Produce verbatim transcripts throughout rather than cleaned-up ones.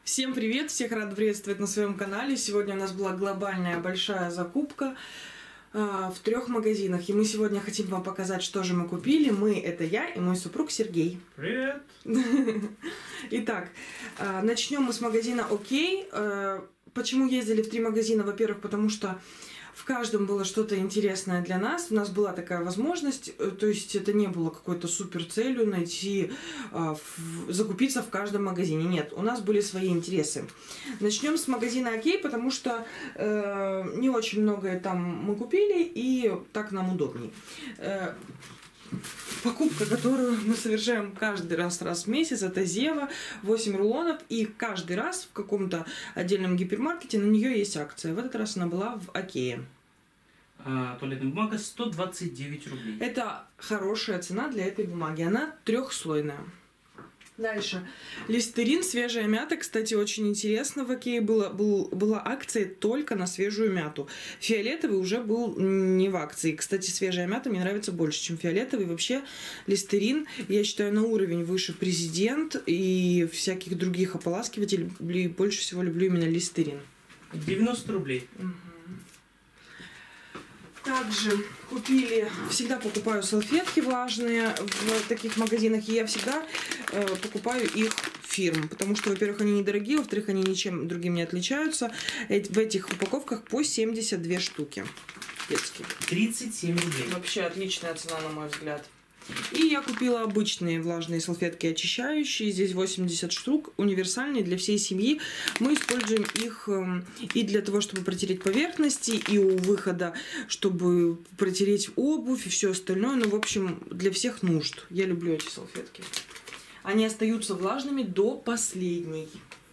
Всем привет! Всех рад приветствовать на своем канале. Сегодня у нас была глобальная большая закупка э, в трех магазинах. И мы сегодня хотим вам показать, что же мы купили. Мы — это я и мой супруг Сергей. Привет! Итак, э, начнем мы с магазина Окей. Э, почему ездили в три магазина? Во-первых, потому что в каждом было что-то интересное для нас. У нас была такая возможность, то есть это не было какой-то супер целью найти, закупиться в каждом магазине. Нет, у нас были свои интересы. Начнем с магазина Окей, потому что э, не очень многое там мы купили, и так нам удобней. Э, Покупка, которую мы совершаем каждый раз, раз в месяц, это Зева, восемь рулонов, и каждый раз в каком-то отдельном гипермаркете на нее есть акция. В этот раз она была в Окее. А, туалетная бумага сто двадцать девять рублей. Это хорошая цена для этой бумаги, она трехслойная. Дальше. Листерин, свежая мята. Кстати, очень интересно, в Окее было, был, была акция только на свежую мяту. Фиолетовый уже был не в акции. Кстати, свежая мята мне нравится больше, чем фиолетовый. Вообще, листерин, я считаю, на уровень выше Президент и всяких других ополаскивателей. Больше всего люблю именно листерин. девяносто рублей. Угу. Также купили, всегда покупаю салфетки влажные в таких магазинах, и я всегда э, покупаю их фирм, потому что, во-первых, они недорогие, во-вторых, они ничем другим не отличаются. Эти, в этих упаковках по семьдесят две штуки детские. тридцать семь рублей. Вообще отличная цена, на мой взгляд. И я купила обычные влажные салфетки очищающие. Здесь восемьдесят штук, универсальные для всей семьи. Мы используем их и для того, чтобы протереть поверхности, и у выхода, чтобы протереть обувь и все остальное. Ну, в общем, для всех нужд. Я люблю эти салфетки. Они остаются влажными до последней.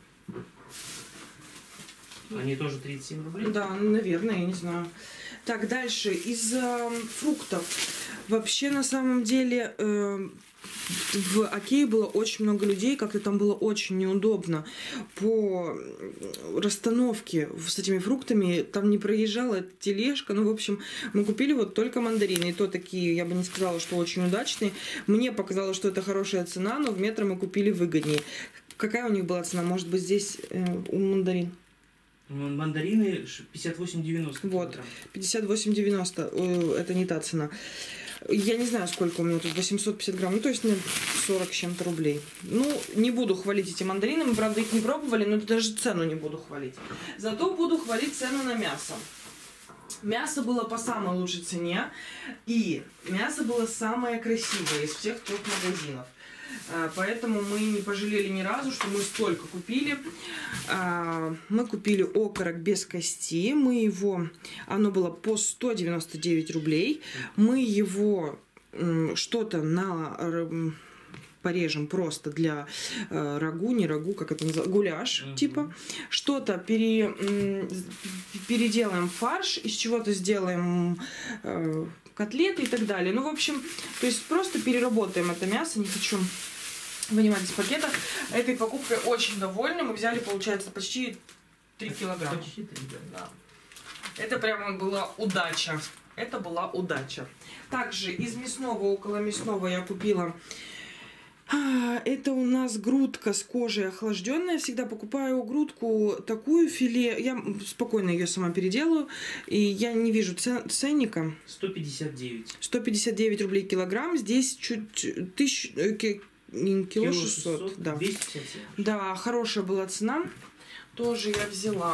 Они тоже тридцать семь рублей? Да, наверное, я не знаю. Так, дальше. Из э, фруктов. Вообще, на самом деле, э, в Окее было очень много людей, как-то там было очень неудобно по расстановке с этими фруктами. Там не проезжала тележка. Ну, в общем, мы купили вот только мандарины. И то такие, я бы не сказала, что очень удачные. Мне показалось, что это хорошая цена, но в Метро мы купили выгоднее. Какая у них была цена? Может быть, здесь э, у мандарин? Мандарины пятьдесят восемь девяносто. Вот, пятьдесят восемь девяносто, это не та цена. Я не знаю, сколько у меня тут, восемьсот пятьдесят грамм, ну, то есть сорок с чем-то рублей. Ну, не буду хвалить эти мандарины, мы, правда, их не пробовали, но даже цену не буду хвалить. Зато буду хвалить цену на мясо. Мясо было по самой лучшей цене, и мясо было самое красивое из всех трех магазинов. Поэтому мы не пожалели ни разу, что мы столько купили. Мы купили окорок без кости. Мы его, оно было по сто девяносто девять рублей. Мы его что-то на порежем просто для э, рагу, не рагу, как это называется, гуляш, uh-huh. типа. Что-то пере, э, переделаем в фарш, из чего-то сделаем э, котлеты и так далее. Ну, в общем, то есть просто переработаем это мясо. Не хочу вынимать из пакета. Этой покупкой очень довольны. Мы взяли, получается, почти три килограмма. Почти три, да. Да. Это прямо была удача. Это была удача. Также из мясного, около мясного я купила... Это у нас грудка с кожей охлажденная. Всегда покупаю грудку такую, филе. Я спокойно ее сама переделаю. И я не вижу ценника. сто пятьдесят девять. сто пятьдесят девять рублей килограмм. Здесь чуть тысяч, кило шестьсот. Да. двести пятьдесят семь. Да, хорошая была цена. Тоже я взяла.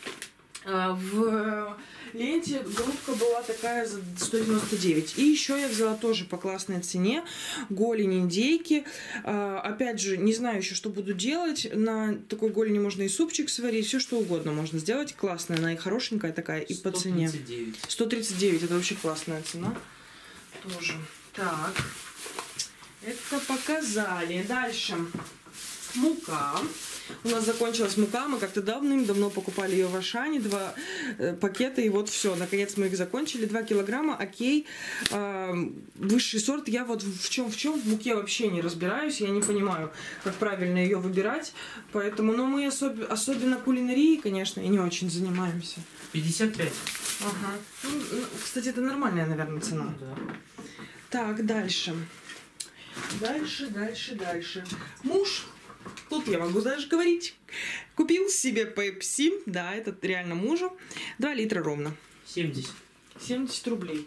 В ленте грудка была такая за сто девяносто девять. И еще я взяла тоже по классной цене голень индейки. Опять же, не знаю еще, что буду делать. На такой голени можно и супчик сварить, все что угодно можно сделать. Классная, она и хорошенькая такая, и по цене. сто тридцать девять. сто тридцать девять, это вообще классная цена. Тоже. Так. Это показали. Дальше. Мука. У нас закончилась мука, мы как-то давным-давно покупали ее в Ашане, два э, пакета, и вот все, наконец мы их закончили. два килограмма, окей, э, высший сорт. Я вот в чем в чем в муке вообще не разбираюсь, я не понимаю, как правильно ее выбирать, поэтому, ну, мы особ особенно кулинарией, конечно, и не очень занимаемся. пятьдесят пять. Ага. Ну, кстати, это нормальная, наверное, цена. Да. Так, дальше. Дальше, дальше, дальше. Муж Тут я могу даже говорить. Купил себе пепси. Да, это реально мужу. два литра ровно. семьдесят. семьдесят рублей.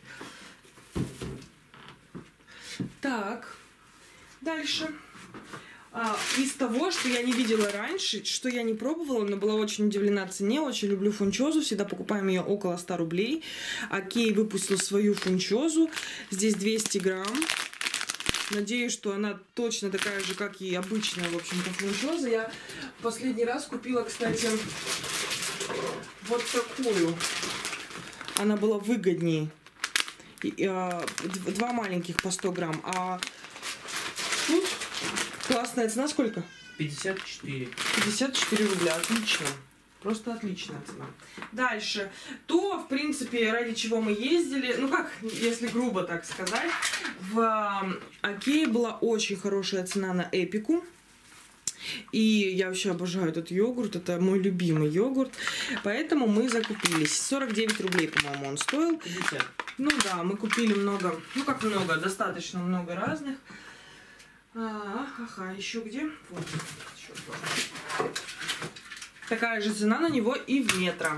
Так. Дальше. А, из того, что я не видела раньше, что я не пробовала, но была очень удивлена цене. Очень люблю фунчозу. Всегда покупаем ее около ста рублей. Окей выпустил свою фунчозу. Здесь двести грамм. Надеюсь, что она точно такая же, как и обычная, в общем-то, фунчоза. Я последний раз купила, кстати, вот такую. Она была выгоднее. И, а, два маленьких по сто грамм. А тут классная цена. Сколько? пятьдесят четыре. пятьдесят четыре рубля. Отлично. Просто отличная цена. Дальше. То, в принципе, ради чего мы ездили, ну как, если грубо так сказать, в Окее была очень хорошая цена на Эпику. И я вообще обожаю этот йогурт. Это мой любимый йогурт. Поэтому мы закупились. сорок девять рублей, по-моему, он стоил. пятьдесят. Ну да, мы купили много, ну как много, достаточно много разных. Ага, еще где? Вот. Такая же цена на него и в Метро.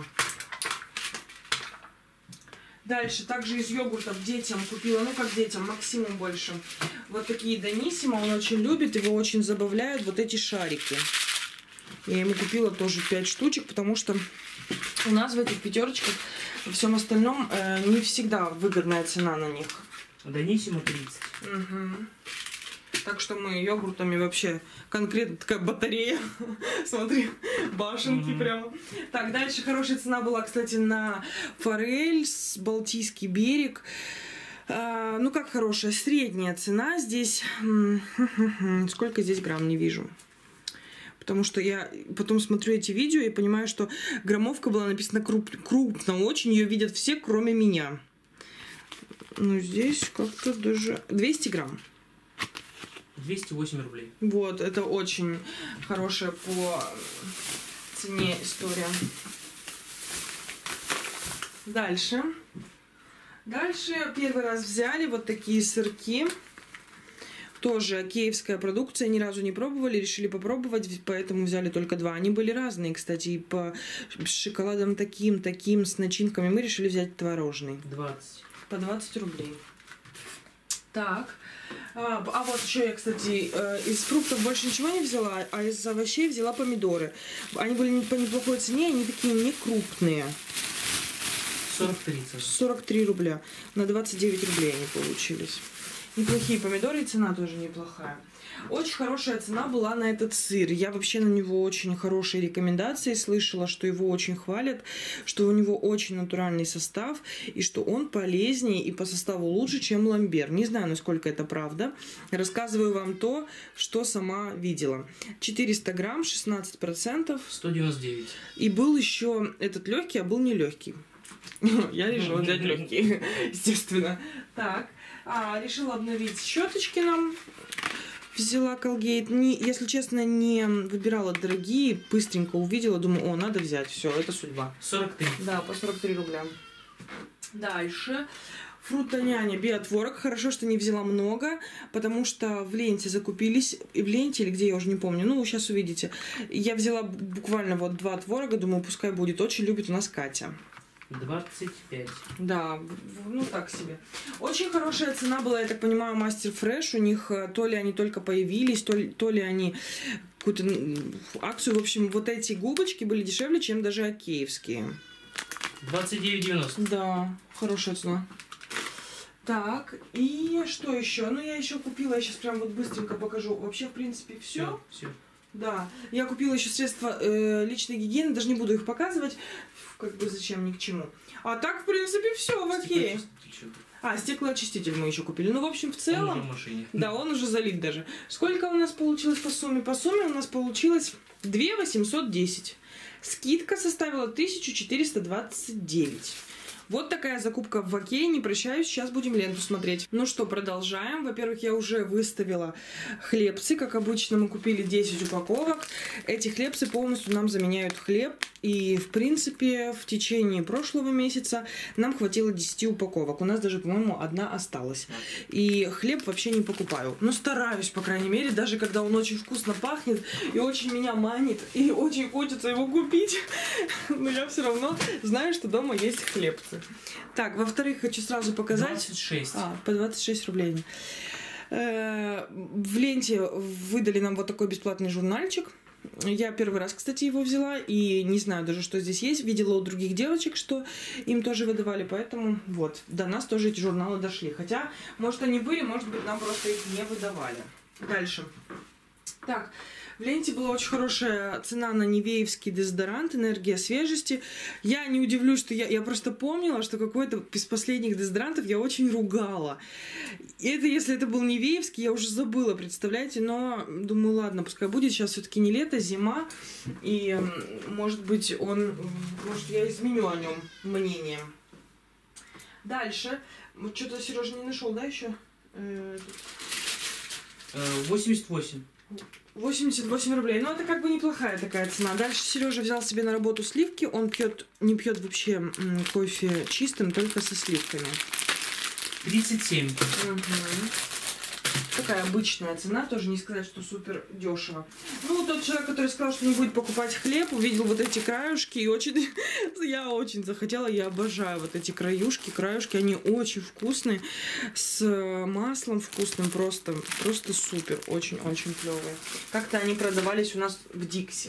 Дальше, также из йогуртов детям купила, ну как детям, Максимум больше. Вот такие Даниссимо, он очень любит, его очень забавляют вот эти шарики. Я ему купила тоже пять штучек, потому что у нас в этих пятерочках, во всем остальном, э, не всегда выгодная цена на них. Даниссимо тридцать. Угу. Так что мы йогуртами вообще конкретно такая батарея. Смотри, башенки mm-hmm. прямо. Так, дальше хорошая цена была, кстати, на форель с Балтийский берег. А, ну, как хорошая, средняя цена. Здесь... Сколько здесь грамм, не вижу. Потому что я потом смотрю эти видео и понимаю, что граммовка была написана круп... крупно очень. Ее видят все, кроме меня. Ну, здесь как-то даже... двести грамм. двести восемь рублей. Вот, это очень хорошая по цене история. Дальше. Дальше первый раз взяли вот такие сырки. Тоже океевская продукция, ни разу не пробовали, решили попробовать, поэтому взяли только два. Они были разные, кстати, и по с шоколадом таким, таким, с начинками. Мы решили взять творожный. двадцать. По двадцать рублей. Так. А, а вот еще я, кстати, из фруктов больше ничего не взяла, а из овощей взяла помидоры. Они были по неплохой цене, они такие не крупные. сорок три. сорок три рубля. На двадцать девять рублей они получились. Неплохие помидоры, и цена тоже неплохая. Очень хорошая цена была на этот сыр. Я вообще на него очень хорошие рекомендации слышала, что его очень хвалят, что у него очень натуральный состав, и что он полезнее и по составу лучше, чем ламбер. Не знаю, насколько это правда. Рассказываю вам то, что сама видела. четыреста грамм, шестнадцать процентов. сто девяносто девять. И был еще этот легкий, а был не легкий. Я решила взять легкий, естественно. Так. А, решила обновить щеточки нам. Взяла Colgate. Не, если честно, не выбирала дорогие. Быстренько увидела. Думаю, о, надо взять. Все, это судьба. сорок три. Да, по сорок три рубля. Дальше. Фрутоняня биотворог. Хорошо, что не взяла много, потому что в ленте закупились. И в ленте, или где, я уже не помню. Ну, вы сейчас увидите. Я взяла буквально вот два творога. Думаю, пускай будет. Очень любит у нас Катя. двадцать пять. Да, ну так себе. Очень хорошая цена была, я так понимаю, Мастер Фреш. У них то ли они только появились, то ли, то ли они какую-то акцию. В общем, вот эти губочки были дешевле, чем даже океевские. двадцать девять девяносто. Да, хорошая цена. Так, и что еще? Ну, я еще купила, я сейчас прям вот быстренько покажу. Вообще, в принципе, все. Все. Да, я купила еще средства э, личной гигиены, даже не буду их показывать, как бы зачем, ни к чему. А так, в принципе, все в Окее. А, стеклоочиститель мы еще купили. Ну, в общем, в целом... Он уже в машине. Да, он уже залит даже. Сколько у нас получилось по сумме? По сумме у нас получилось две тысячи восемьсот десять. Скидка составила тысяча четыреста двадцать девять. Вот такая закупка в Окее. Не прощаюсь, сейчас будем ленту смотреть. Ну что, продолжаем. Во-первых, я уже выставила хлебцы. Как обычно, мы купили десять упаковок. Эти хлебцы полностью нам заменяют хлеб И, в принципе, в течение прошлого месяца нам хватило десяти упаковок. У нас даже, по-моему, одна осталась. И хлеб вообще не покупаю. Но стараюсь, по крайней мере, даже когда он очень вкусно пахнет и очень меня манит, и очень хочется его купить. Но я все равно знаю, что дома есть хлебцы. Так, во-вторых, хочу сразу показать... двадцать шесть. А, по двадцать шесть рублей. В ленте выдали нам вот такой бесплатный журнальчик. Я первый раз, кстати, его взяла, и не знаю даже, что здесь есть. Видела у других девочек, что им тоже выдавали, поэтому вот, до нас тоже эти журналы дошли. Хотя, может, они были, может быть, нам просто их не выдавали. Дальше. Так, в ленте была очень хорошая цена на нивеевский дезодорант «Энергия свежести». Я не удивлюсь, что я, я просто помнила, что какой-то из последних дезодорантов я очень ругала. И это, если это был нивеевский, я уже забыла, представляете? Но думаю, ладно, пускай будет. Сейчас все-таки не лето, зима. И, может быть, он... Может, я изменю о нем мнение. Дальше. Что-то Сережа не нашел, да, еще? восемьдесят восемь. восемьдесят восемь рублей. Ну, это как бы неплохая такая цена. Дальше Сережа взял себе на работу сливки. Он пьет, не пьет вообще м, кофе чистым, только со сливками. тридцать семь. Угу. Такая обычная цена, тоже не сказать, что супер дешево. Ну, тот человек, который сказал, что не будет покупать хлеб, увидел вот эти краюшки и очень... Я очень захотела, я обожаю вот эти краюшки, краюшки, они очень вкусные, с маслом вкусным, просто, просто супер, очень-очень клевые. Как-то они продавались у нас в Дикси.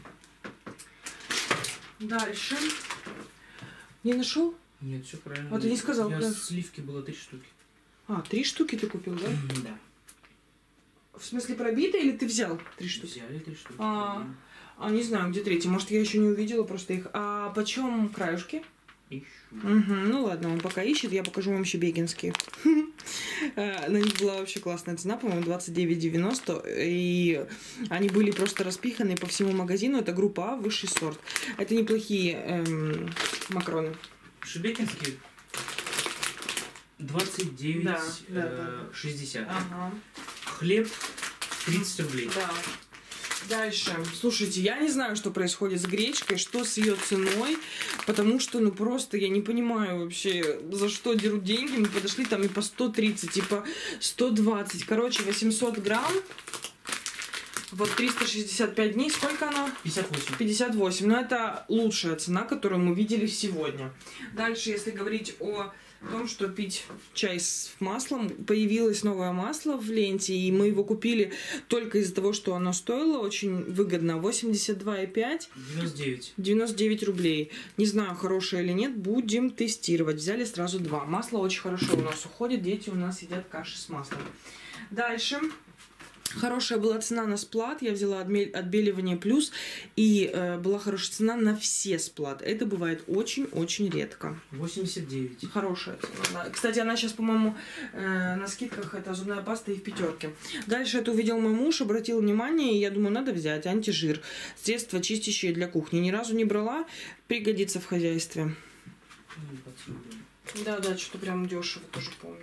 Дальше. Не нашел? Нет, все правильно. А ты не сказал, Я да? Сливки было три штуки. А, три штуки ты купил, да? Да. В смысле пробитые или ты взял три штуки? Взяли три штуки. А, а не знаю, где третий. Может, я еще не увидела просто их. А почем краюшки? Ищу. Угу, ну ладно, он пока ищет, я покажу вам щебекинские. На них была вообще классная цена, по-моему, двадцать девять девяносто. И они были просто распиханы по всему магазину. Это группа А, высший сорт. Это неплохие эм, макароны. Шебекинские двадцать девять Да, да, да. шестьдесят. Ага. Хлеб тридцать рублей. Да. Дальше. Слушайте, я не знаю, что происходит с гречкой, что с ее ценой, потому что, ну, просто я не понимаю вообще, за что дерут деньги. Мы подошли там и по сто тридцать, и по сто двадцать. Короче, восемьсот грамм. Вот триста шестьдесят пять дней. Сколько она? пятьдесят восемь. пятьдесят восемь. Но это лучшая цена, которую мы видели сегодня. Дальше, если говорить о том, что пить чай с маслом, появилось новое масло в ленте, и мы его купили только из-за того, что оно стоило очень выгодно. восемьдесят два и пять. девяносто девять. девяносто девять рублей. Не знаю, хорошее или нет, будем тестировать. Взяли сразу два. Масло очень хорошо у нас уходит, дети у нас едят каши с маслом. Дальше. Хорошая была цена на сплат, я взяла отбеливание плюс, и э, была хорошая цена на все сплат. Это бывает очень-очень редко. восемьдесят девять. Хорошая цена. Кстати, она сейчас, по-моему, э, на скидках, это зубная паста и в пятерке. Дальше это увидел мой муж, обратил внимание, и я думаю, надо взять антижир. Средство чистящее для кухни. Ни разу не брала, пригодится в хозяйстве. Да-да, что-то прям дешево, тоже помню.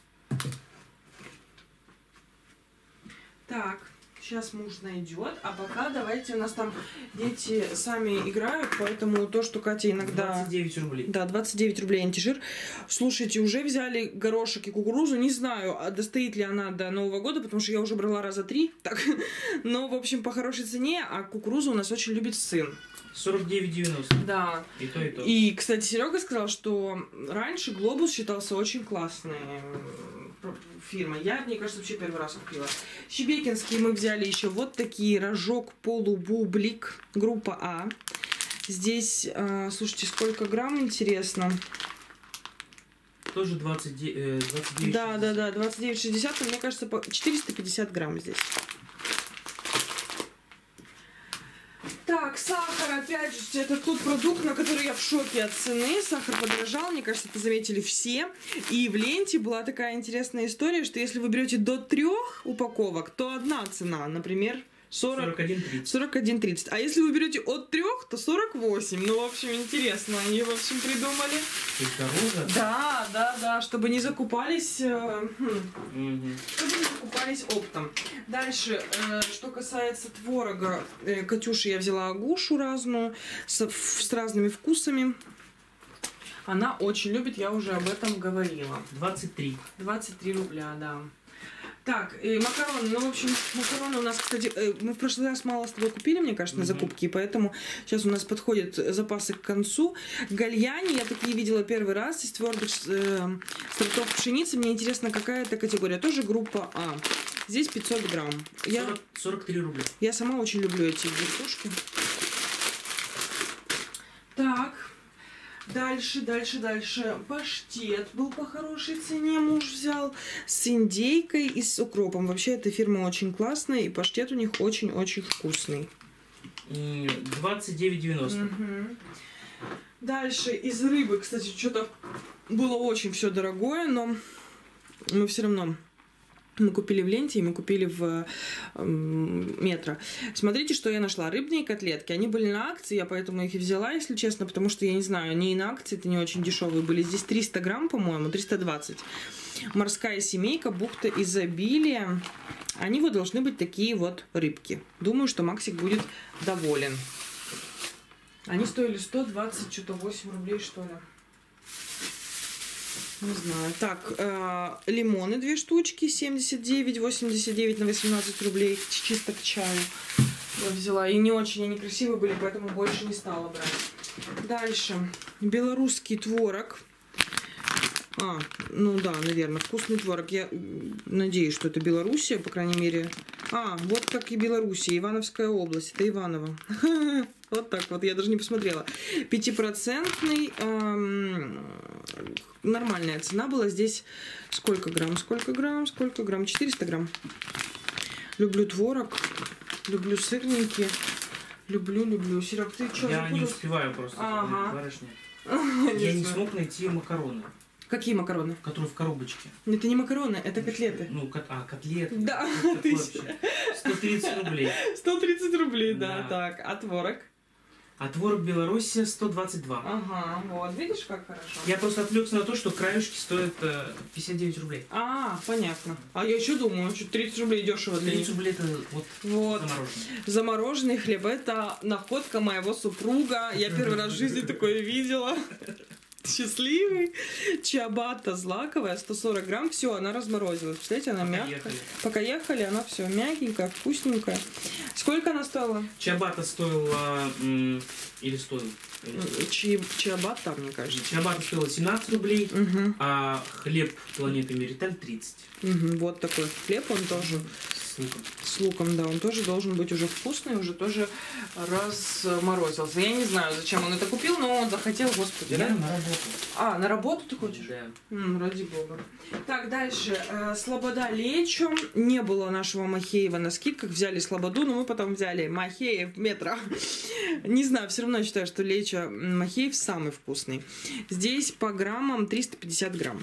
Так, сейчас муж найдет, а пока давайте, у нас там дети сами играют, поэтому то, что Катя иногда... двадцать девять рублей. Да, двадцать девять рублей антижир. Слушайте, уже взяли горошек и кукурузу, не знаю, а достоит ли она до Нового года, потому что я уже брала раза три, так, но, в общем, по хорошей цене, а кукурузу у нас очень любит сын. сорок девять девяносто. Да. И то, и то. И, кстати, Серега сказал, что раньше Глобус считался очень классной фирмой. Я, мне кажется, вообще первый раз купила. Щебекинские мы взяли еще вот такие. Рожок полубублик. Группа А. Здесь, э, слушайте, сколько грамм, интересно. Тоже двадцать девять. Да, да, да, двадцать девять шестьдесят. Мне кажется, по четыреста пятьдесят грамм здесь. Так, сахар, опять же, это тот продукт, на который я в шоке от цены. Сахар подорожал, мне кажется, это заметили все. И в ленте была такая интересная история, что если вы берете до трех упаковок, то одна цена, например, сорок, сорок один тридцать. сорок один тридцать. А если вы берете от трех, то сорок восемь. Ну, в общем, интересно. Они, в общем, придумали. То есть дороже? Да, да, да, чтобы не закупались, э, хм, Угу. чтобы не закупались оптом. Дальше, э, что касается творога, э, Катюше я взяла агушу разную, с, с разными вкусами. Она очень любит, я уже об этом говорила. двадцать три. двадцать три рубля, да. Так, и макароны. Ну, в общем, макароны у нас, кстати, э, мы в прошлый раз мало с тобой купили, мне кажется, на Мгм. закупки, и поэтому сейчас у нас подходят запасы к концу. Гальяни я такие видела первый раз из твердых э, сортов пшеницы. Мне интересно, какая это категория. Тоже группа А. Здесь пятьсот грамм. Я, сорок, сорок три рубля. я сама очень люблю эти вертушки. Так. Дальше, дальше, дальше. Паштет был по хорошей цене, муж взял. С индейкой и с укропом. Вообще, эта фирма очень классная, и паштет у них очень-очень вкусный. М, двадцать девять девяносто. Мгм. Дальше из рыбы, кстати, что-то было очень все дорогое, но мы все равно... Мы купили в ленте, и мы купили в эм, Метро. Смотрите, что я нашла. Рыбные котлетки. Они были на акции, я поэтому их и взяла, если честно, потому что, я не знаю, они и на акции, это не очень дешевые были. Здесь триста грамм, по-моему, триста двадцать. Морская семейка, бухта изобилия. Они вот должны быть такие вот рыбки. Думаю, что Максик будет доволен. Они стоили сто двадцать, что-то восемь рублей, что ли. Не знаю. Так, э, лимоны две штучки, семьдесят девять, восемьдесят девять на восемнадцать рублей, чисто к чаю я взяла. И не очень они красивые были, поэтому больше не стала брать. Дальше. Белорусский творог. А, ну да, наверное, вкусный творог. Я надеюсь, что это Белоруссия, по крайней мере. А, вот как и Белоруссия, Ивановская область. Это Иваново. Вот так вот, я даже не посмотрела. Пятипроцентный, эм, нормальная цена была. Здесь сколько грамм, сколько грамм, сколько грамм? четыреста грамм. Люблю творог, люблю сырники, люблю, люблю. Серег, ты что? Я не успеваю просто. Ага. Барышня. Я не смог найти макароны, Какие макароны? которые в коробочке. Это не макароны, это котлеты. Ну, кот- а, котлеты. Да, Это ты вообще сто тридцать рублей. сто тридцать рублей, да, Да. так. А творог? А творог Белоруссия сто двадцать два. Ага, вот, видишь, как хорошо. Я просто отвлекся на то, что краюшки стоят э, пятьдесят девять рублей. А, понятно. А я еще думаю, что тридцать рублей дешево для них. тридцать рублей это вот Вот. замороженное. Замороженный хлеб. Это находка моего супруга. Я первый раз в жизни такое видела. Счастливый. Чиабатта злаковая, сто сорок грамм. Все, она разморозилась. Представляете, она мягкая. Ехали. Пока ехали, она все мягенькая, вкусненькая. Сколько она стоила? Чиабатта стоила... м, или стоил? или стоил. Чи, чиабатта, мне кажется. Чиабатта стоила семнадцать рублей, Угу. а хлеб планеты Мериталь тридцать. Угу. Вот такой хлеб, он тоже С луком. с луком, да, он тоже должен быть уже вкусный, уже тоже разморозился. Я не знаю, зачем он это купил, но он захотел, господи, Я да? на работу. А, на работу ты хочешь? Да. М, ради бога. Так, дальше. Э, Слобода Лечо. Не было нашего Махеева на скидках. Взяли Слободу, но мы потом взяли Махеев Метро. Не знаю, все равно считаю, что Лечо Махеев самый вкусный. Здесь по граммам триста пятьдесят грамм.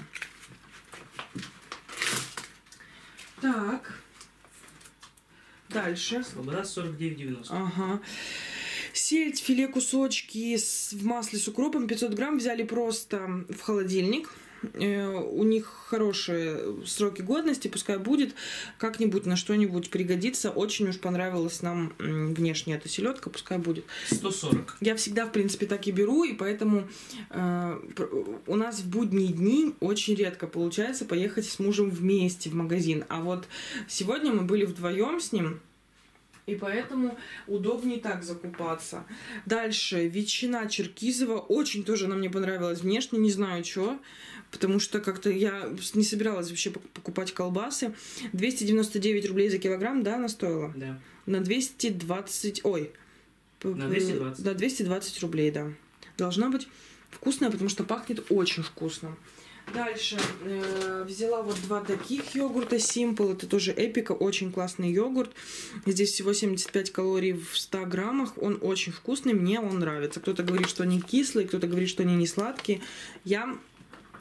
Так. Дальше. Слобода сорок девять девяносто. Ага. Сельдь, филе, кусочки с, в масле с укропом пятьсот грамм взяли просто в холодильник. Э, у них хорошие сроки годности, пускай будет как-нибудь на что-нибудь пригодится. Очень уж понравилась нам м, внешне эта селедка, пускай будет. сто сорок. Я всегда, в принципе, так и беру, и поэтому э, пр- у нас в будние дни очень редко получается поехать с мужем вместе в магазин. А вот сегодня мы были вдвоем с ним, и поэтому удобнее так закупаться. Дальше, ветчина черкизова. Очень тоже она мне понравилась внешне, не знаю что, потому что как-то я не собиралась вообще пок- покупать колбасы. двести девяносто девять рублей за килограмм, да, она стоила? Да. На двести двадцать... Ой. п- На двести двадцать. Да, двести двадцать рублей, да. Должна быть вкусная, потому что пахнет очень вкусно. Дальше э, взяла вот два таких йогурта Simple. Это тоже Эпика, очень классный йогурт. Здесь всего семьдесят пять калорий в ста граммах. Он очень вкусный, мне он нравится. Кто-то говорит, что они кислые, кто-то говорит, что они не сладкие. Я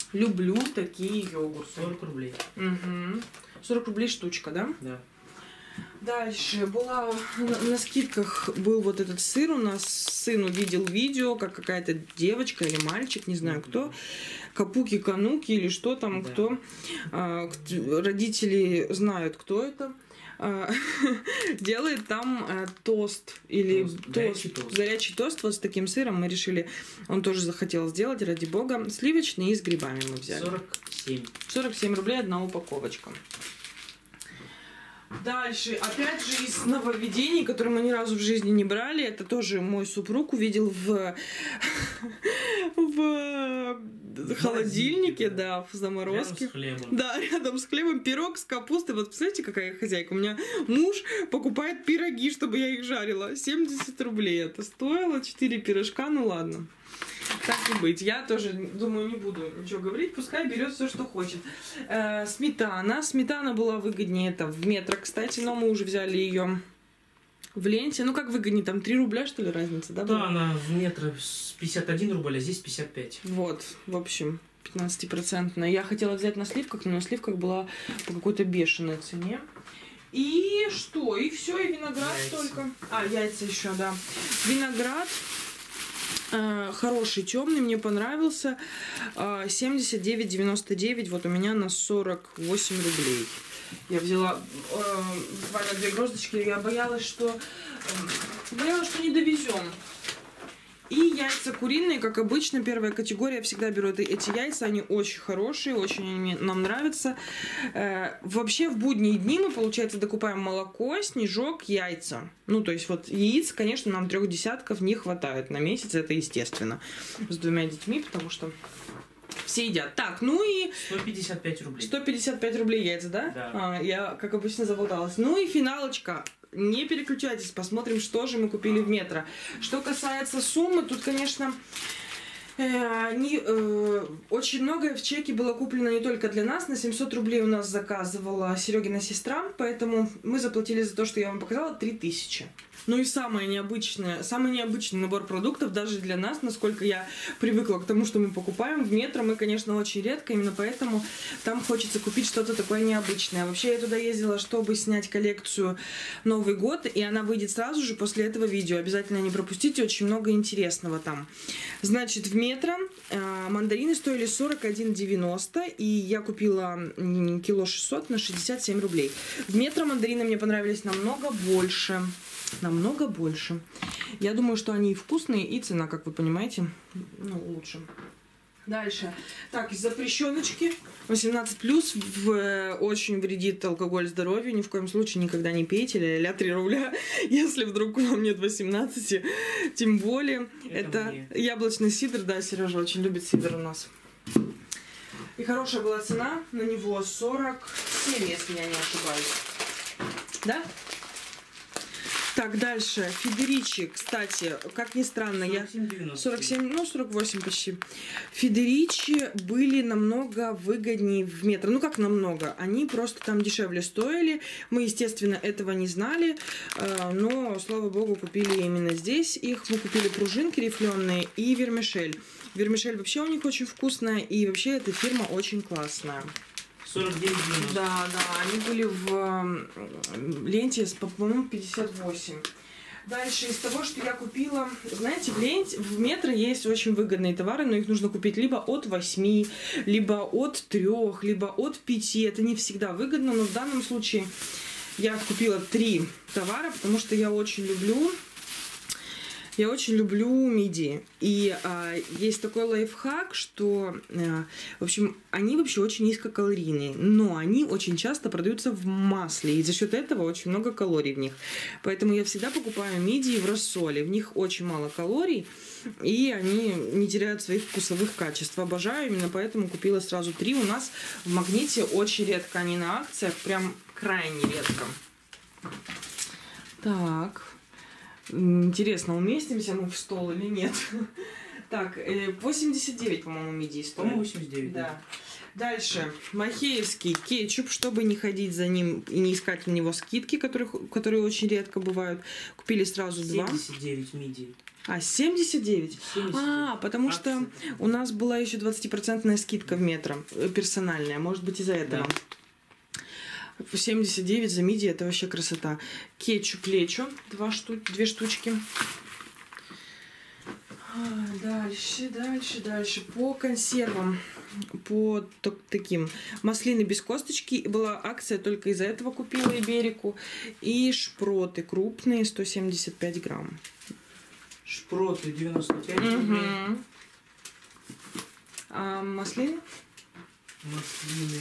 люблю такие йогурты. сорок рублей. Угу. сорок рублей штучка, да? Да. Дальше была на, на скидках был вот этот сыр. У нас сын увидел видео, как какая-то девочка или мальчик, не знаю кто, капуки-кануки или что там, да. кто. А, родители знают, кто это. А, делает там а, тост или тост, тост, горячий тост. Горячий тост вот с таким сыром. Мы решили, он тоже захотел сделать, ради бога. Сливочный и с грибами мы взяли. сорок семь. сорок семь рублей одна упаковочка. Дальше, опять же, из нововведений, которые мы ни разу в жизни не брали, это тоже мой супруг увидел в, в холодильнике, да, в заморозке. Рядом с хлебом. Да, рядом с хлебом. Пирог с капустой. Вот представляете, какая хозяйка? У меня муж покупает пироги, чтобы я их жарила. семьдесят рублей это стоило. четыре пирожка, ну ладно. Так и быть. Я тоже, думаю, не буду ничего говорить. Пускай берет все, что хочет. Э, сметана. Сметана была выгоднее. Это в Метро, кстати, но мы уже взяли ее в ленте. Ну, как выгоднее? Там три рубля, что ли, разница, да? Да, была? она в Метро пятьдесят один рубль, а здесь пятьдесят пять. Вот, в общем, пятнадцатипроцентная. Я хотела взять на сливках, но на сливках была по какой-то бешеной цене. И что? И все, и виноград яйца. Только. А, яйца еще, да. Виноград. Хороший, темный, мне понравился. семьдесят девять девяносто девять, вот у меня на сорок восемь рублей. Я взяла э, буквально две гроздочки, я боялась, что э, боялась, что не довезем. И яйца куриные, как обычно, первая категория. Я всегда беру эти яйца, они очень хорошие, очень они нам нравятся. Э, вообще в будние дни мы, получается, докупаем молоко, снежок, яйца. Ну, то есть вот яиц, конечно, нам трех десятков не хватает на месяц, это естественно. С двумя детьми, потому что все едят. Так, ну и... сто пятьдесят пять рублей. сто пятьдесят пять рублей яйца, да? Да. А, я, как обычно, заболталась. Ну и финалочка. Не переключайтесь, посмотрим, что же мы купили в Метро. Что касается суммы, тут, конечно, э, не, э, очень многое в чеке было куплено не только для нас. На семьсот рублей у нас заказывала Серегина сестра, поэтому мы заплатили за то, что я вам показала, три тысячи. Ну и самое необычное, самый необычный набор продуктов даже для нас, насколько я привыкла к тому, что мы покупаем в Метро, мы, конечно, очень редко, именно поэтому там хочется купить что-то такое необычное. Вообще я туда ездила, чтобы снять коллекцию Новый год, и она выйдет сразу же после этого видео. Обязательно не пропустите, очень много интересного там. Значит, в Метро э, мандарины стоили сорок один девяносто, и я купила м, кило шестьсот на шестьдесят семь рублей. В Метро мандарины мне понравились намного больше. Намного больше. Я думаю, что они и вкусные, и цена, как вы понимаете, ну, лучше. Дальше. Так, из запрещеночки восемнадцать плюс в, очень вредит алкоголь здоровью. Ни в коем случае никогда не пейте. Ля-ля три рубля, если вдруг вам нет восемнадцати. Тем более, это, это яблочный сидр. Да, Сережа очень любит сидр у нас. И хорошая была цена на него сорок семь, если я не ошибаюсь. Да? Так, дальше. Федеричи, кстати, как ни странно, я... сорок семь, ну, сорок восемь почти. Федеричи были намного выгоднее в Метро. Ну, как намного? Они просто там дешевле стоили. Мы, естественно, этого не знали. Но, слава богу, купили именно здесь их. Мы купили пружинки рифленые и вермишель. Вермишель вообще у них очень вкусная. И вообще эта фирма очень классная. сорок девять девяносто. Да, да, они были в ленте, по-моему, пятьдесят восемь. Дальше из того, что я купила, знаете, в ленте, в Метро есть очень выгодные товары, но их нужно купить либо от восьми, либо от трех, либо от пяти. Это не всегда выгодно, но в данном случае я купила три товара, потому что я очень люблю... Я очень люблю мидии. И а, есть такой лайфхак, что, а, в общем, они вообще очень низкокалорийные, но они очень часто продаются в масле, и за счет этого очень много калорий в них. Поэтому я всегда покупаю мидии в рассоле. В них очень мало калорий, и они не теряют своих вкусовых качеств. Обожаю, именно поэтому купила сразу три. У нас в Магните очень редко они на акциях, прям крайне редко. Так... Интересно, уместимся мы в стол или нет? Так, восемьдесят девять, по-моему, мидии стоит. По-моему, восемьдесят девять, да. да. Дальше. Махеевский кетчуп, чтобы не ходить за ним и не искать на него скидки, которые, которые очень редко бывают. Купили сразу два. семьдесят девять мидий. А, семьдесят девять? семьдесят девять. А, потому Акция. Что у нас была еще двадцатипроцентная скидка в Метро, персональная. Может быть, из-за этого. Да. семьдесят девять за миди, это вообще красота. Кетчуп лечо, два штуки, две штучки. Дальше, дальше, дальше. По консервам, по таким. Маслины без косточки. Была акция, только из-за этого купила Иберику. И шпроты крупные, сто семьдесят пять грамм. Шпроты девяносто пять рублей. Угу. А маслины? Маслины.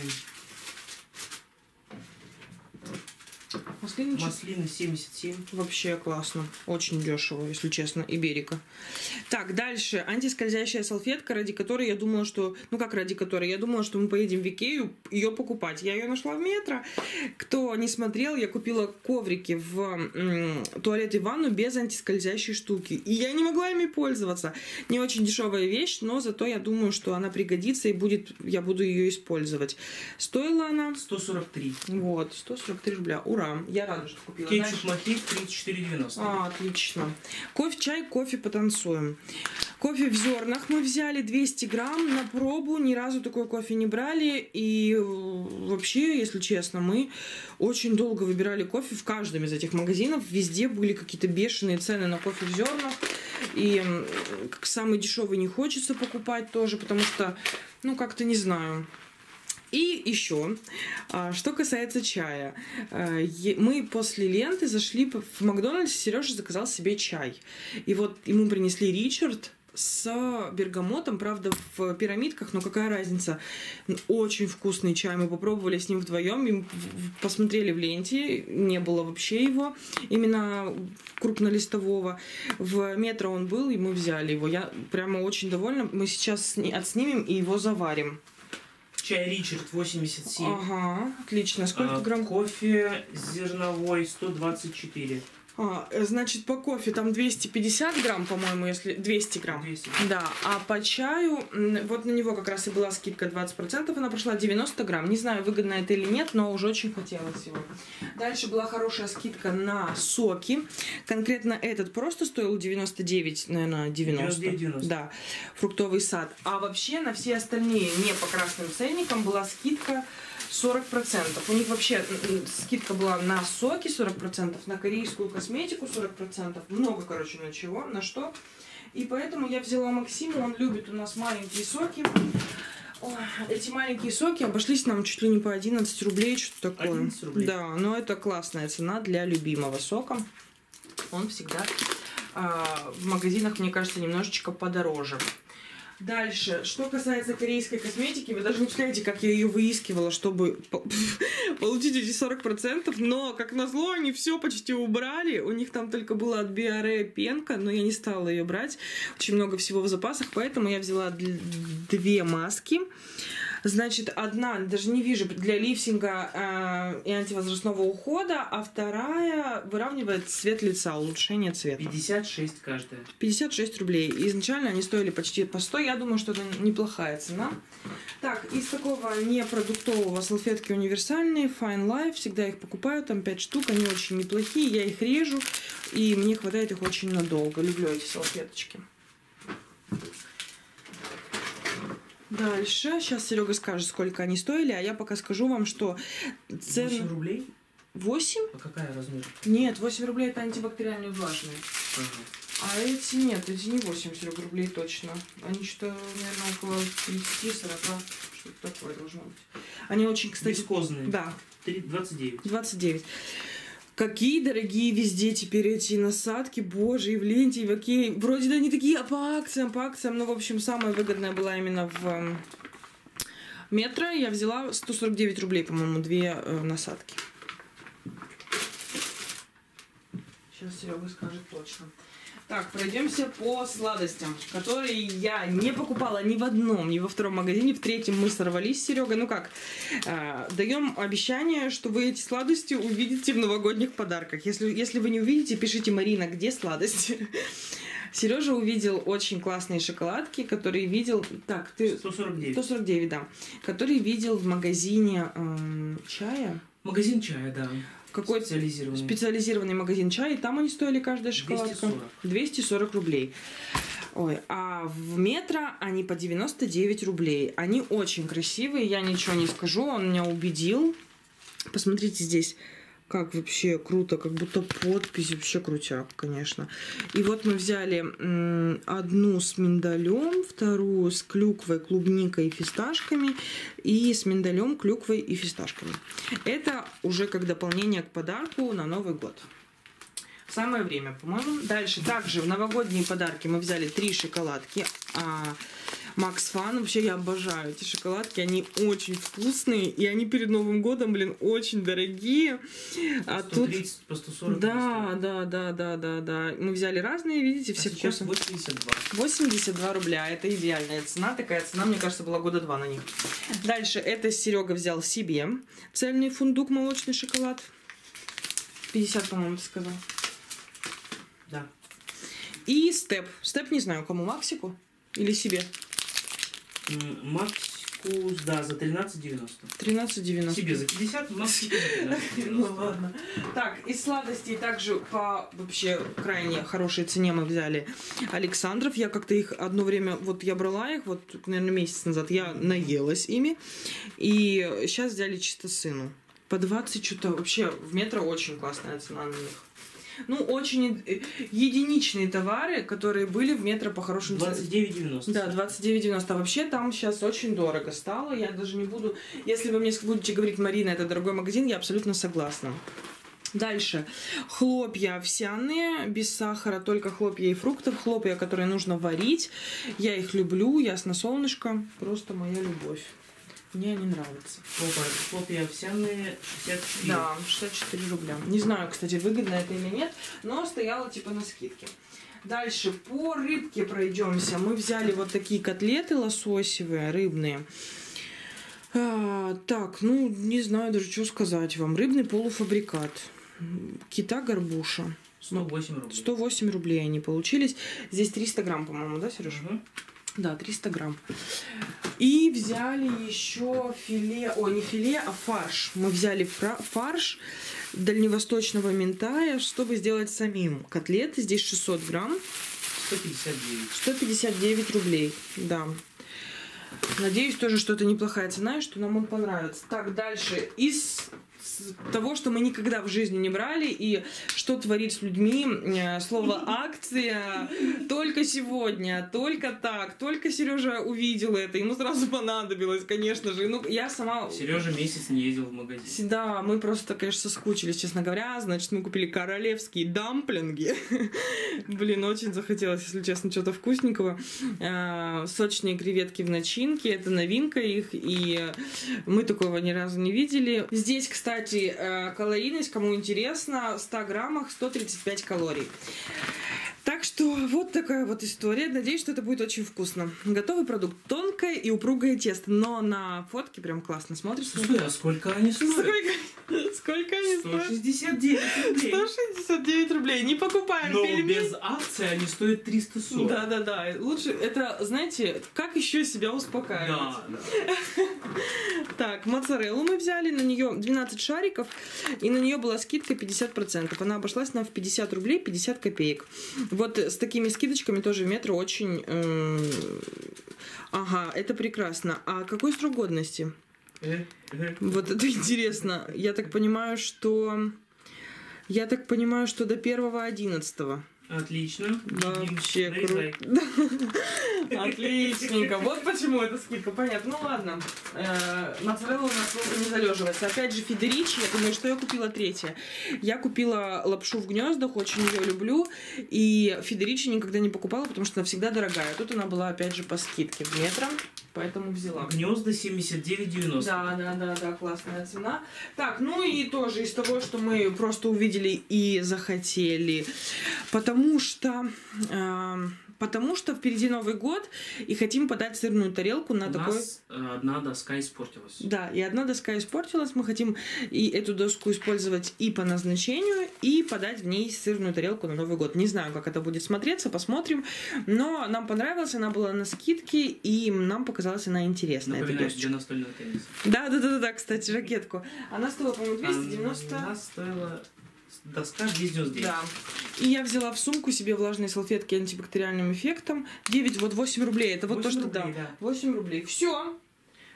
Маслины, Маслины семьдесят семь. Вообще классно. Очень дешево, если честно. Иберика. Так, дальше. Антискользящая салфетка, ради которой я думала, что... Ну, как ради которой? Я думала, что мы поедем в Икею ее покупать. Я ее нашла в метро. Кто не смотрел, я купила коврики в м, туалет и ванну без антискользящей штуки. И я не могла ими пользоваться. Не очень дешевая вещь, но зато я думаю, что она пригодится и будет... я буду ее использовать. Стоила она... сто сорок три. Вот, сто сорок три рубля. Ура! Я рада, что купила. Кетчуп Махеев тридцать четыре девяносто. А, отлично. Кофе, чай, кофе, потанцуем. Кофе в зернах мы взяли двести грамм на пробу. Ни разу такой кофе не брали. И вообще, если честно, мы очень долго выбирали кофе в каждом из этих магазинов. Везде были какие-то бешеные цены на кофе в зернах. И самый дешевый не хочется покупать тоже, потому что, ну, как-то не знаю... И еще, что касается чая. Мы после ленты зашли в Макдональдс, Сережа заказал себе чай. И вот ему принесли Ричард с бергамотом, правда, в пирамидках, но какая разница. Очень вкусный чай. Мы попробовали с ним вдвоем, посмотрели в ленте, не было вообще его, именно крупнолистового. В метро он был, и мы взяли его. Я прямо очень довольна. Мы сейчас отснимем и его заварим. Чай Ричард восемьдесят семь. Ага, отлично. Сколько а, грамм? Кофе зерновой сто двадцать четыре. А, значит, по кофе там двести пятьдесят грамм, по-моему, если... двести грамм. двести. Да, а по чаю, вот на него как раз и была скидка двадцать процентов, она прошла девяносто грамм. Не знаю, выгодно это или нет, но уже очень хотелось его. Дальше была хорошая скидка на соки. Конкретно этот просто стоил девяносто девять, наверное, девяносто. девяносто девять девяносто. Да, фруктовый сад. А вообще на все остальные не по красным ценникам была скидка сорок процентов. У них вообще скидка была на соки сорок процентов, на корейскую косметику сорок процентов. Много, короче, на чего, на что. И поэтому я взяла Максиму, он любит у нас маленькие соки. Ой, эти маленькие соки обошлись нам чуть ли не по одиннадцать рублей, что-то такое. одиннадцать рублей. Да, но это классная цена для любимого сока. Он всегда э, в магазинах, мне кажется, немножечко подороже. Дальше, что касается корейской косметики, вы даже не представляете, как я ее выискивала, чтобы получить эти сорок процентов, но, как назло, они все почти убрали, у них там только была от Биоре пенка, но я не стала ее брать, очень много всего в запасах, поэтому я взяла две маски. Значит, одна, даже не вижу, для лифтинга э, и антивозрастного ухода, а вторая выравнивает цвет лица, улучшение цвета. пятьдесят шесть каждая. пятьдесят шесть рублей. Изначально они стоили почти по сто. Я думаю, что это неплохая цена. Так, из такого непродуктового салфетки универсальные, Fine Life. Всегда их покупаю, там пять штук. Они очень неплохие. Я их режу, и мне хватает их очень надолго. Люблю эти салфеточки. Дальше. Сейчас Серега скажет, сколько они стоили, а я пока скажу вам, что цены... восемь рублей? восемь? А какая размер? Нет, восемь рублей это антибактериальные влажные. Ага. А эти нет, эти не восемь, Серега, рублей точно. Они что-то, наверное, около тридцати-сорока, что-то такое должно быть. Они очень, кстати... Вискозные. Да. двадцать девять. двадцать девять. Какие дорогие везде теперь эти насадки, боже, и в ленте, и в Окей. Вроде да они такие по акциям, по акциям, но, в общем, самая выгодная была именно в метро. Я взяла сто сорок девять рублей, по-моему, две э, насадки. Сейчас Серега скажет точно. Так, пройдемся по сладостям, которые я не покупала ни в одном, ни во втором магазине. В третьем мы сорвались с Серегой. Ну как, э, даем обещание, что вы эти сладости увидите в новогодних подарках. Если, если вы не увидите, пишите: Марина, где сладости? Сережа увидел очень классные шоколадки, которые видел... Так, ты... сто сорок девять. сто сорок девять, да. Которые видел в магазине э, чая. Магазин чая, да. Какой специализированный. специализированный магазин чая, и там они стоили каждая шоколадка двести сорок. двести сорок рублей. Ой, а в метро они по девяносто девять рублей. Они очень красивые, я ничего не скажу, он меня убедил. Посмотрите здесь, как вообще круто, как будто подпись, вообще крутяк, конечно. И вот мы взяли одну с миндалем, вторую с клюквой, клубникой и фисташками, и с миндалем, клюквой и фисташками. Это уже как дополнение к подарку на Новый год. Самое время, по-моему. Дальше также в новогодние подарки мы взяли три шоколадки. А, Max Fun. Вообще я обожаю эти шоколадки. Они очень вкусные. И они перед Новым годом, блин, очень дорогие. А сто тридцать, тут... по сто сорок. Да, да, да, да, да, да. Мы взяли разные, видите, все а сейчас вкусы. восемьдесят два. восемьдесят два рубля. Это идеальная цена. Такая цена, мне кажется, была года два на них. Дальше это Серега взял себе. Цельный фундук, молочный шоколад. пятьдесят, по-моему, ты сказал. Да. И степ. Степ не знаю, кому, Максику или себе? Максику, да, за тринадцать девяносто. тринадцать девяносто. Себе за пятьдесят, Максику за тринадцать девяносто. Ну ладно. Так, из сладостей также по вообще крайне хорошей цене мы взяли Александров. Я как-то их одно время, вот я брала их, вот, наверное, месяц назад, я наелась ими. И сейчас взяли чисто сыну. По двадцать что-то. Вообще в Метро очень классная цена на них. Ну, очень единичные товары, которые были в Метро по хорошим ценам. двадцать девять девяносто. Да, двадцать девять девяносто. А вообще там сейчас очень дорого стало. Я даже не буду... Если вы мне будете говорить, Марина, это дорогой магазин, я абсолютно согласна. Дальше. Хлопья овсяные, без сахара, только хлопья и фруктов. Хлопья, которые нужно варить. Я их люблю, ясно, солнышко. Просто моя любовь. Мне они нравятся. Хлопья овсяные шестьдесят четыре. Да, шестьдесят четыре рубля. Не знаю, кстати, выгодно это или нет, но стояло типа на скидке. Дальше по рыбке пройдемся. Мы взяли вот такие котлеты лососевые, рыбные. А, так, ну, не знаю даже, что сказать вам. Рыбный полуфабрикат. Кита горбуша. сто восемь рублей. сто восемь рублей они получились. Здесь триста грамм, по-моему, да, Сереж? Угу. Да, триста грамм. И взяли еще филе, ой, не филе, а фарш. Мы взяли фарш дальневосточного минтая, чтобы сделать самим котлеты. Здесь шестьсот грамм. сто пятьдесят девять. сто пятьдесят девять рублей, да. Надеюсь, тоже что-то неплохая цена, и что нам он понравится. Так, дальше. Из того, что мы никогда в жизни не брали, и что творит с людьми, слово акция, только сегодня, только так, только Сережа увидел это, ему сразу понадобилось, конечно же. Ну, я сама... Сережа месяц не ездил в магазин. Да, мы просто, конечно, соскучились, честно говоря. Значит, мы купили королевские дамплинги. Блин, очень захотелось, если честно, что-то вкусненького. Сочные креветки в начинке, это новинка их, и мы такого ни разу не видели. Здесь, кстати, калорийность, кому интересно, в ста граммах сто тридцать пять калорий. Так что вот такая вот история. Надеюсь, что это будет очень вкусно. Готовый продукт. Тонкое и упругое тесто, но на фотке прям классно смотрится. Слушай, а сколько они стоят? Сколько, сколько они стоят? сто шестьдесят девять рублей. сто шестьдесят девять рублей. Не покупаем но пельмени. Без акции они стоят триста сорок. Да-да-да. Лучше, это, знаете, как еще себя успокаивать. Да, да. Так, моцареллу мы взяли, на нее двенадцать шариков, и на нее была скидка пятьдесят процентов. Она обошлась нам в пятьдесят рублей пятьдесят копеек. Вот с такими скидочками тоже в Метро очень... Э... Ага, это прекрасно. А какой срок годности? Вот это интересно. Я так понимаю, что... Я так понимаю, что до первого одиннадцатого. Отлично. Вообще круто. Отличненько. Вот почему эта скидка. Понятно. Ну ладно. Моцарелла у нас долго не залеживается. Опять же, Федеричи. Я думаю, что я купила третье. Я купила лапшу в гнездах. Очень ее люблю. И Федеричи никогда не покупала, потому что она всегда дорогая. Тут она была, опять же, по скидке в Метро. Поэтому взяла. Гнезда семьдесят девять девяносто. Да, да, да, да, классная цена. Так, ну и тоже из того, что мы просто увидели и захотели. Потому что... Э, потому что впереди Новый год, и хотим подать сырную тарелку на У такой... У нас одна доска испортилась. Да, и одна доска испортилась. Мы хотим и эту доску использовать и по назначению, и подать в ней сырную тарелку на Новый год. Не знаю, как это будет смотреться, посмотрим. Но нам понравилась, она была на скидке, и нам показалась она интересная. Напоминает для настольного тенниса. Да, да, да, да, кстати, ракетку. Она стоила, по-моему, двести девяносто. Она стоила... Доска двести девяносто девять. Да. И я взяла в сумку себе влажные салфетки антибактериальным эффектом. девять, вот восемь рублей. Это вот то, что рублей, да. да. восемь рублей. Все.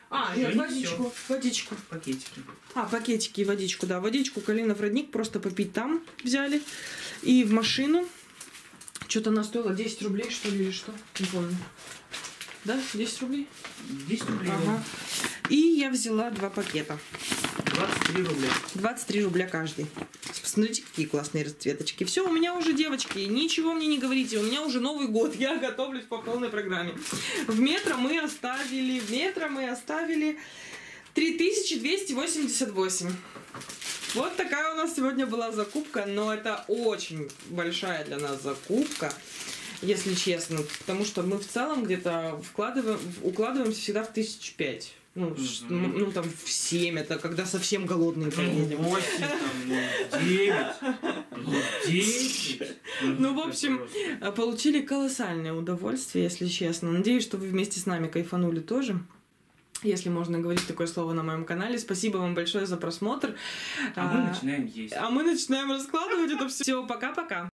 А, Ещё нет, не водичку, водичку. Пакетики. А, пакетики и водичку, да. Водичку Калинов родник просто попить там взяли. И в машину. Что-то она стоила десять рублей, что ли, или что? Не помню. Да? десять рублей? десять рублей. Ага. И я взяла два пакета. двадцать три рубля. двадцать три рубля каждый. Посмотрите, какие классные расцветочки. Все, у меня уже, девочки, ничего мне не говорите. У меня уже Новый год. Я готовлюсь по полной программе. В метро мы оставили... В метро мы оставили три тысячи двести восемьдесят восемь. Вот такая у нас сегодня была закупка. Но это очень большая для нас закупка, если честно. Потому что мы в целом где-то вкладываем, укладываемся всегда в тысячу пять. Ну, mm-hmm. ну, ну, там, в семь, это когда совсем голодные поедем. Ну, восемь, там, ну, девять, ну, десять. Ну, в общем, получили колоссальное удовольствие, если честно. Надеюсь, что вы вместе с нами кайфанули тоже. Если можно говорить такое слово на моем канале. Спасибо вам большое за просмотр. А, а мы начинаем есть. А мы начинаем раскладывать это все. Все, пока-пока.